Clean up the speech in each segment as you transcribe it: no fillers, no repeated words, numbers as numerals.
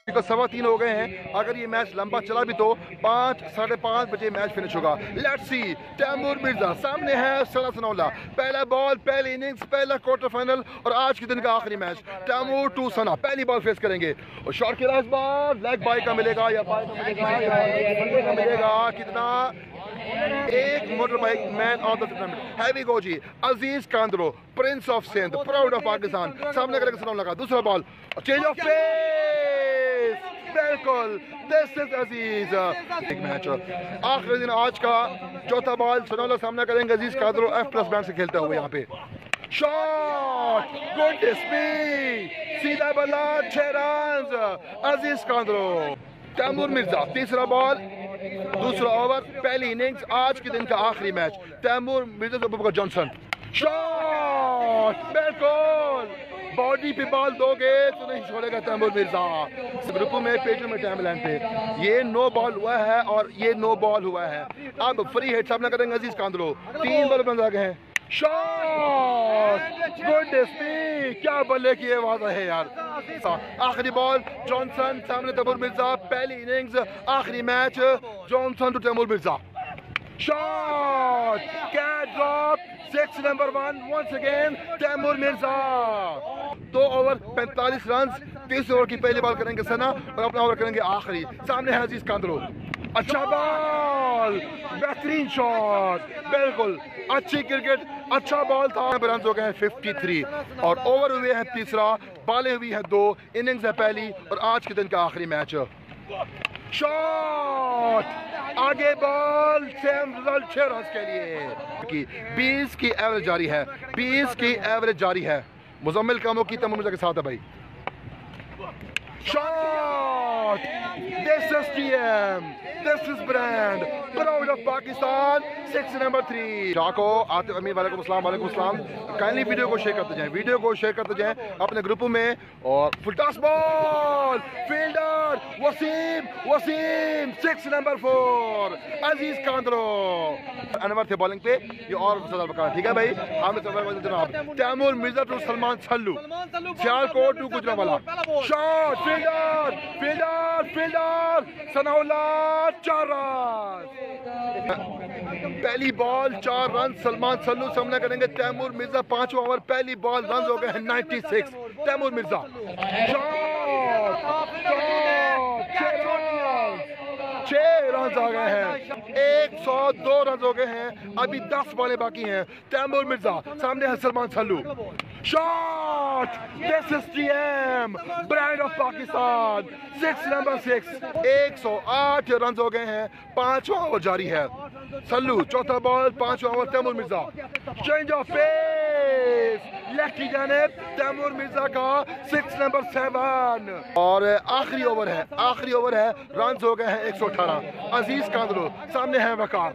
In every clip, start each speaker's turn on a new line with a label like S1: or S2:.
S1: को 3:15 हो गए हैं। अगर ये मैच लंबा चला भी तो 5 साढ़े 5 बजे मैच फिनिश होगा। लेट्स सी, तैमूर मिर्जा सामने है सना। पहला बॉल, पहली इनिंग्स, पहला क्वार्टर फाइनल और आज के दिन का आखिरी मैच। तैमूर टू सना पहली बॉल फेस करेंगे और शॉट खेला इस बार। लेग बाई का मिलेगा या बाई का मिलेगा कितना? एक motor bike man of the tournament. हैवी गो जी, Aziz Kandro, prince of Sindh, proud of Pakistan. सामने करेंगे सना लगा। दूसरा बॉल, चेंज ऑफ पेस, बिल्कुल दिस इज अजीज। एक मैच आखिरी दिन आज का चौथा बॉल, सनौला सामना करेंगे अजीज कादरो F+ बैंड से खेलते हुए। यहाँ पे शॉट, गुडनेस मी, सीधा बल्ला, 6 रन अजीज कादरो। तैमूर मिर्जा तीसरा बॉल, दूसरा ओवर, पहली इनिंग्स, आज के दिन का आखिरी मैच। तैमूर मिर्जा से जॉनसन, शॉट, बिल्कुल बॉडी पे बॉल दोगे तो नहीं छोड़ेगा तैमूर मिर्जा। ग्रुपों में पेजों में टाइमलाइन पे ये 9 बॉल हुआ है और ये 9 बॉल हुआ है। अब फ्री हिट सामना करेंगे अजीज कांदरो। 3 बॉल बंद आ गए हैं। शॉट, गुडनेस मी, क्या बल्ले की आवाज है यार। आखिरी बॉल, जॉनसन सामने तैमूर मिर्जा। पहली इनिंग्स, आखिरी match, Johnson to Taimur Mirza. Shot, catch drop, 6 number 1 once again Taimur Mirza. 2 over 45 run. 30 over की पहली बॉल करेंगे सना और अपना ओवर करेंगे आखिरी। सामने है अजीज कांदरो। अच्छा बॉल, बेहतरीन शॉट, बिल्कुल अच्छी क्रिकेट, अच्छा बॉल था। रन हो गए हैं 53 और ओवर हुए हैं तीसरा, बॉलें हुई है 2, इनिंग्स है पहली और आज के दिन का आखिरी मैच। शॉट, आगे बॉल, सेम रिजल्ट 6 रन के लिए। 20 की एवरेज जारी है, 20 की एवरेज जारी है। मुजम्मिल कामों की तैमूर मिर्जा के साथ है भाई। Shot, this is TM, this is brand, proud of Pakistan, 6 number 3। जाको आतिफ अमीर, वालेकुम अस्सलाम। वालेकुम अस्सलाम। काइंडली वीडियो को शेयर करते जाएं, वीडियो को शेयर करते जाएं अपने ग्रुपों में। और full toss ball, fielder Wasim 6 number 4 Aziz Kandro. Anwar थे बॉलिंग पे, ये और ज्यादा बका। ठीक है भाई, जनाब Taimur Mirza to Salman Sallu, Sialkot to Gujranwala. Shot, fielder Sanaulla, 4 run. पहली बॉल 4 रन, सलमान सल्लू सामना करेंगे तैमूर मिर्जा। 5वां ओवर, पहली बॉल, रन हो गए हैं 96 तैमूर मिर्जा। 6 रन आ गए हैं, 102 रन हो गए हैं। अभी 10 बॉलें बाकी हैं। तैमूर मिर्जा सामने है Salman Sallu. Shot, this is TM, brand of Pakistan, 6 number 6। 108 run हो गए हैं, 5वां ओवर जारी है। सल्लू चौथा बॉल, 5वां over, Taimur Mirza. Change of pace, lefty जानिब तैमूर मिर्जा का 6 नंबर 7 और आखिरी ओवर है, रन हो गए हैं 118। अजीज कांदरो सामने है Waqar.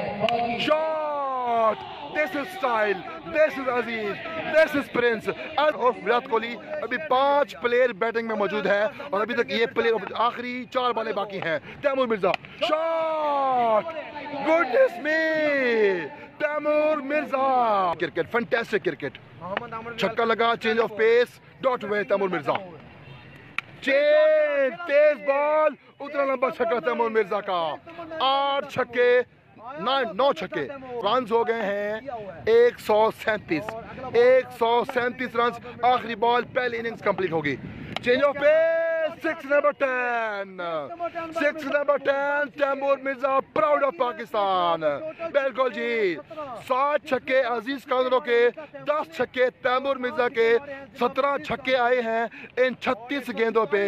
S1: Shot, this is style, this is Aziz, this is prince और विराट कोहली। अभी 5 प्लेयर बैटिंग में मौजूद है और अभी तक ये प्लेयर, आखिरी 4 बॉलें बाकी हैं। Taimur Mirza, shot, goodness me, Taimur Mirza. Cricket, fantastic cricket, छक्का लगा, चेंज ऑफ पेस, डॉट हुए तैमूर मिर्जा। तेज बॉल, उतना लंबा छक्का तैमूर मिर्जा का। 8 छक्के, 9 छक्के, रन हो गए हैं 137 रन। आखिरी बॉल, पहली इनिंग्स कंप्लीट होगी। Change of pace, 6 number 10 Taimur Mirza, proud of Pakistan. बिल्कुल जी, 7 छक्के अजीज कांदरो के, 10 छक्के तैमूर मिर्जा के, 17 छक्के आए हैं इन 36 गेंदों पे।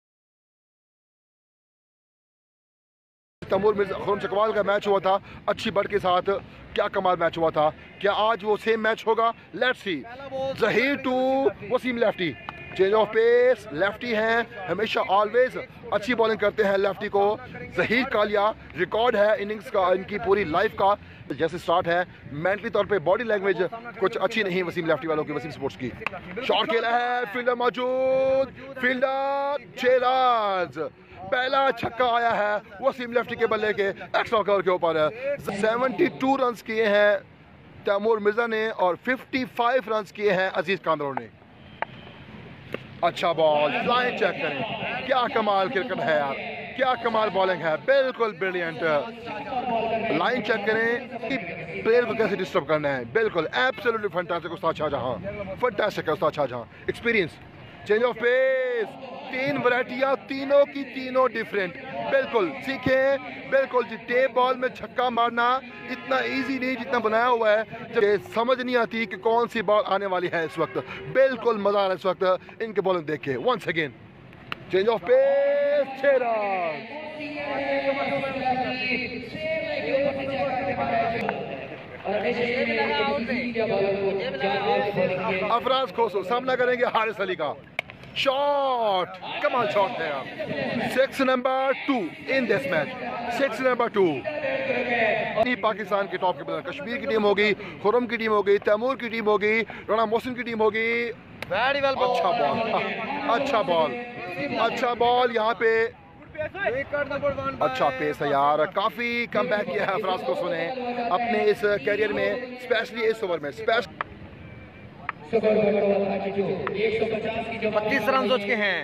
S1: तैमूर मिर्जा खुरम चकवाल का मैच हुआ था अच्छी बट के साथ, क्या कमाल मैच हुआ था। क्या आज वो सेम मैच होगा? Let's see. Zaheer to Wasim lefty, change of pace, lefty हैं हमेशा, ऑलवेज अच्छी बॉलिंग करते हैं लेफ्टी को। जहीर कालिया, रिकॉर्ड है इनिंग्स का इनकी पूरी लाइफ का। जैसे स्टार्ट है, मेंटली तौर पे बॉडी लैंग्वेज कुछ अच्छी नहीं वसीम लेफ्टी वालों की, वसीम स्पोर्ट्स की। शॉट खेला है, फील्डर मौजूद, फील्डर 6 रन। पहला छक्का आया है वसीम लेफ्टी के बल्ले के एक्स्ट्रा कवर के ऊपर। 72 रन किए हैं तैमूर मिर्जा ने और 55 रन किए हैं अजीज कांदरो ने। अच्छा बॉल, लाइन चेक करें, क्या कमाल क्रिकेट है यार, क्या कमाल बॉलिंग है, बिल्कुल ब्रिलियंट। लाइन चेक करें कि प्लेयर को कैसे डिस्टर्ब करना है, बिल्कुल एब्सोल्युटली फैंटास्टिक उस्ताद शाहजहां, फैंटास्टिक है उस्ताद Shahjahan. Experience, change of pace, 3 वैरायटियाँ, तीनों की तीनों डिफरेंट, बिल्कुल सीखें। बिल्कुल जी, टेप बॉल में छक्का मारना इतना इजी नहीं जितना बनाया हुआ है, जब समझ नहीं आती कि कौन सी बॉल आने वाली है इस वक्त। बिल्कुल मजा आ रहा है इस वक्त इनके बॉलिंग देख के। Once again change of pace, 6 run. Afraz Khoso सामना करेंगे हारिस अली का। शॉट, कमाल शॉट है यार। 6 number 2 in this match, 6 number 2। Pakistan के टॉप के प्लेयर, कश्मीर की टीम होगी, खुरम की टीम होगी, तैमूर की टीम होगी, राना मोहसिन की टीम होगी। वेरी वेल, अच्छा बॉल, अच्छा बॉल, अच्छा बॉल यहाँ पे। अच्छा पेस है यार, काफी कम बैक किया है अफराज को सुने अपने इस कैरियर में, स्पेशली इस ओवर में।
S2: 32 रन हो चुके हैं।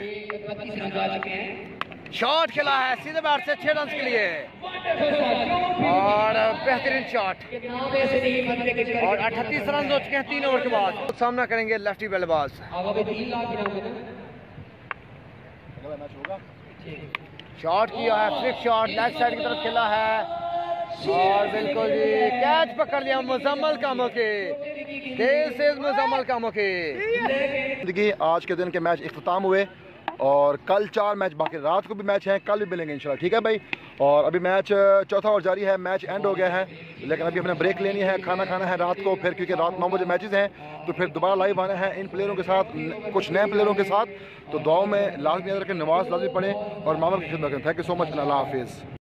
S2: शॉट खेला है सीधे बैट से 6 रन के लिए और बेहतरीन शॉट, और 38 रन हो चुके हैं 3 ओवर के बाद। सामना करेंगे लेफ्टी बल्लेबाज। शॉट किया है, फ्लिक शॉट, लेफ्ट साइड की तरफ खेला है और बिल्कुल जी कैच पकड़ लिया मुजम्मल कामों के, देर से मुजम्मल कामों के।
S1: देखिए आज के दिन के मैच इख्तिताम हुए और कल 4 मैच बाकी, रात को भी मैच हैं, कल भी मिलेंगे इंशाल्लाह, ठीक है भाई। और अभी मैच चौथा और जारी है, मैच एंड हो गया है, लेकिन अभी हमने ब्रेक लेनी है, खाना खाना है रात को, फिर क्योंकि रात 9 बजे मैचेस हैं तो फिर दोबारा लाइव आना है इन प्लेयरों के साथ, कुछ नए प्लेयरों के साथ। तो दुआओं में लाजमी याद रखें, नमाज लाजमी पढ़ें और मामला की खिदमत करें। Thank you so much, Allah हाफिज़।